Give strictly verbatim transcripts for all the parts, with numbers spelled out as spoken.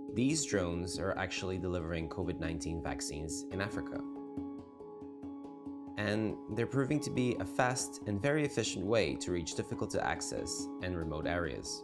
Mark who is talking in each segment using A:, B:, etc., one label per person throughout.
A: These drones are actually delivering COVID nineteen vaccines in Africa. And they're proving to be a fast and very efficient way to reach difficult to access and remote areas.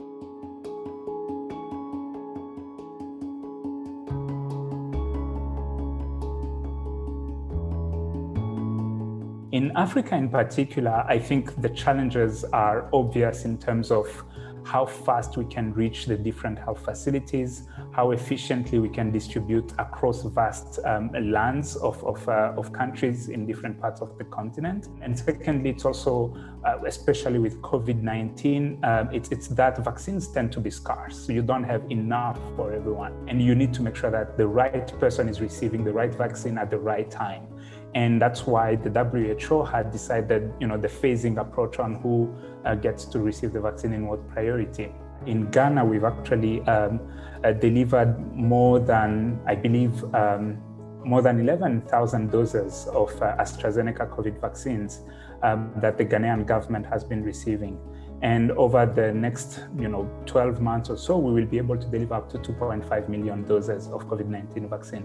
B: In Africa in particular, I think the challenges are obvious in terms of how fast we can reach the different health facilities, how efficiently we can distribute across vast um, lands of, of, uh, of countries in different parts of the continent. And secondly, it's also, uh, especially with COVID nineteen, uh, it's, it's that vaccines tend to be scarce. So you don't have enough for everyone. And you need to make sure that the right person is receiving the right vaccine at the right time. And that's why the W H O had decided, you know, the phasing approach on who uh, gets to receive the vaccine in what priority. In Ghana, we've actually um, uh, delivered more than, I believe, um, more than eleven thousand doses of uh, AstraZeneca COVID vaccines um, that the Ghanaian government has been receiving. And over the next, you know, twelve months or so, we will be able to deliver up to two point five million doses of COVID nineteen vaccine.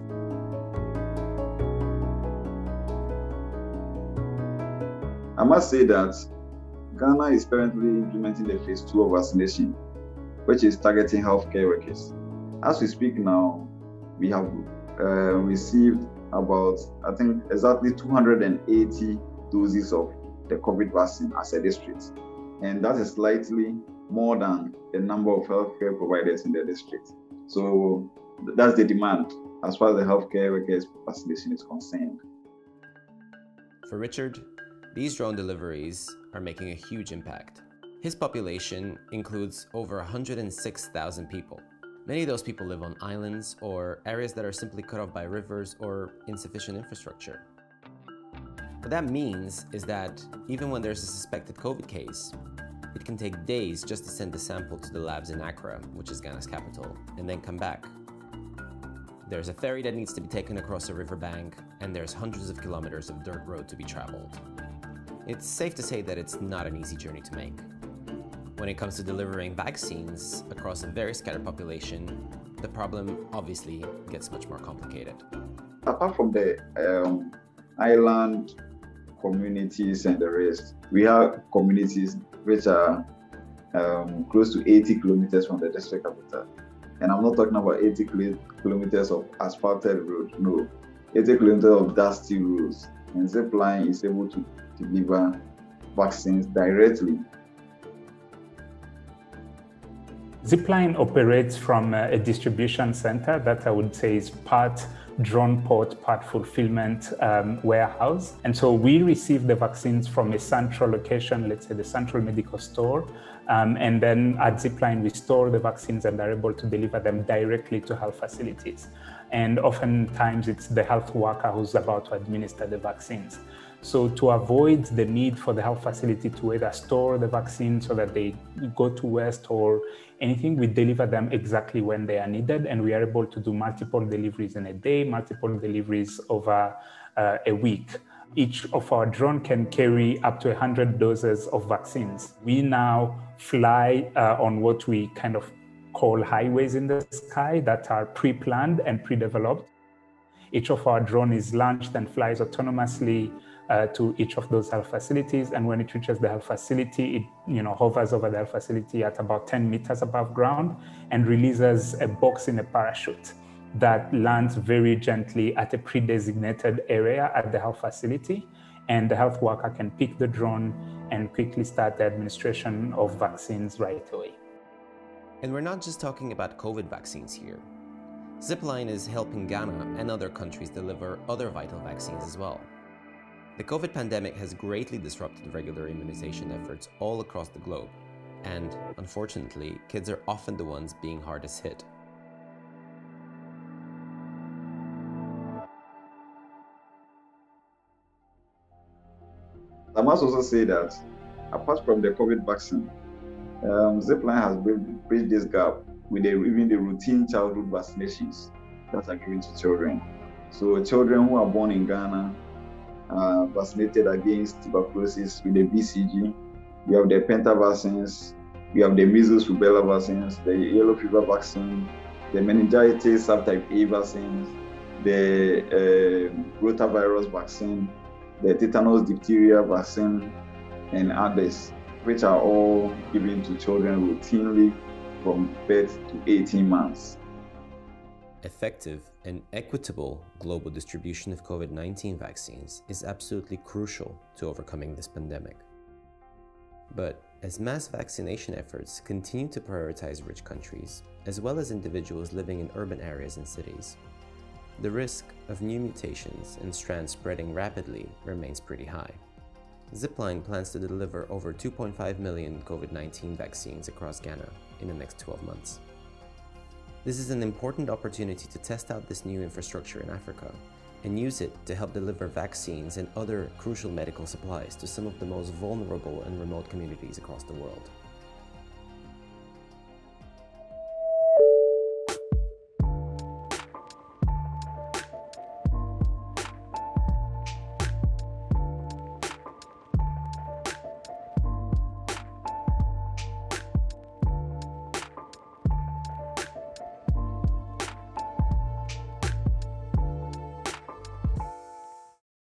C: I must say that Ghana is currently implementing the phase two of vaccination, which is targeting healthcare workers. As we speak now, we have uh, received about, I think, exactly two hundred eighty doses of the COVID vaccine as a district. And that is slightly more than the number of healthcare providers in the district. So that's the demand as far as the healthcare workers vaccination is concerned.
A: For Richard, these drone deliveries are making a huge impact. His population includes over one hundred six thousand people. Many of those people live on islands or areas that are simply cut off by rivers or insufficient infrastructure. What that means is that even when there's a suspected COVID case, it can take days just to send the sample to the labs in Accra, which is Ghana's capital, and then come back. There's a ferry that needs to be taken across a riverbank, and there's hundreds of kilometers of dirt road to be traveled. It's safe to say that it's not an easy journey to make. When it comes to delivering vaccines across a very scattered population, the problem obviously gets much more complicated.
C: Apart from the um, island communities and the rest, we have communities which are um, close to eighty kilometers from the district capital. And I'm not talking about eighty kilometers of asphalted road, no, eighty kilometers of dusty roads. And Zipline is able to deliver vaccines directly.
B: Zipline operates from a distribution center that I would say is part drone port, part fulfillment um, warehouse. And so we receive the vaccines from a central location, let's say the central medical store. Um, and then at Zipline, we store the vaccines and are able to deliver them directly to health facilities. And oftentimes it's the health worker who's about to administer the vaccines. So to avoid the need for the health facility to either store the vaccine so that they go to waste or anything, we deliver them exactly when they are needed. And we are able to do multiple deliveries in a day, multiple deliveries over uh, a week. Each of our drone can carry up to one hundred doses of vaccines. We now fly uh, on what we kind of call highways in the sky that are pre-planned and pre-developed. Each of our drone is launched and flies autonomously uh, to each of those health facilities. And when it reaches the health facility, it you know, hovers over the health facility at about ten meters above ground and releases a box in a parachute that lands very gently at a pre-designated area at the health facility. And the health worker can pick the drone and quickly start the administration of vaccines right away.
A: And we're not just talking about COVID vaccines here. Zipline is helping Ghana and other countries deliver other vital vaccines as well. The COVID pandemic has greatly disrupted regular immunization efforts all across the globe. And unfortunately, kids are often the ones being hardest hit.
C: I must also say that apart from the COVID vaccine, um, Zipline has bridged this gap with the, even the routine childhood vaccinations that are given to children. So children who are born in Ghana are vaccinated against tuberculosis with the B C G. We have the penta vaccines, we have the measles rubella vaccines, the yellow fever vaccine, the meningitis subtype A vaccines, the uh, rotavirus vaccine, the tetanus diphtheria vaccine, and others, which are all given to children routinely from birth to eighteen months.
A: Effective and equitable global distribution of COVID nineteen vaccines is absolutely crucial to overcoming this pandemic. But as mass vaccination efforts continue to prioritize rich countries, as well as individuals living in urban areas and cities, the risk of new mutations and strands spreading rapidly remains pretty high. Zipline plans to deliver over two point five million COVID nineteen vaccines across Ghana in the next twelve months. This is an important opportunity to test out this new infrastructure in Africa and use it to help deliver vaccines and other crucial medical supplies to some of the most vulnerable and remote communities across the world.